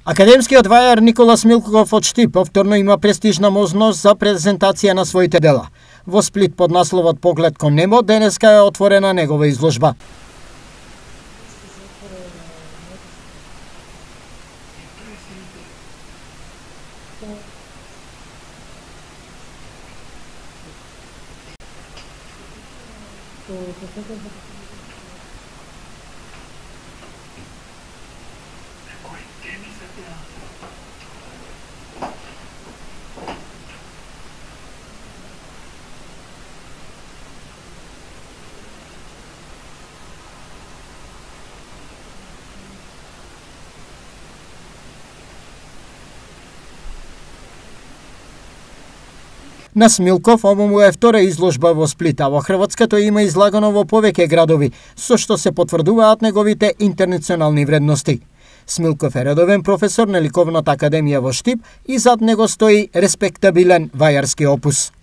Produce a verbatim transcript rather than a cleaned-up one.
Академскиот вајар Никола Смилков од Штип повторно има престижна можност за презентација на своите дела. Во Сплит под насловот Поглед кон небо денеска е отворена негова изложба. На Смилков ово му е втора изложба во Сплит, а во Хрватска тој има излагано во повеќе градови, со што се потврдуваат неговите интернационални вредности. Смилков е редовен професор на Ликовната академија во Штип и зад него стои респектабилен вајарски опус.